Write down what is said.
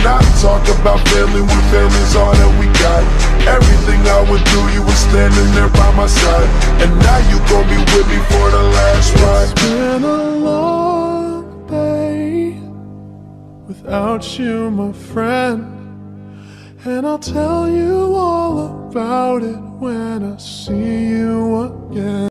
not talk about family when family's all that we got. Everything I would do, you were standing there by my side, and now you gon' be with me for the last ride. It's been a long day without you, my friend, and I'll tell you all about it when I see you again.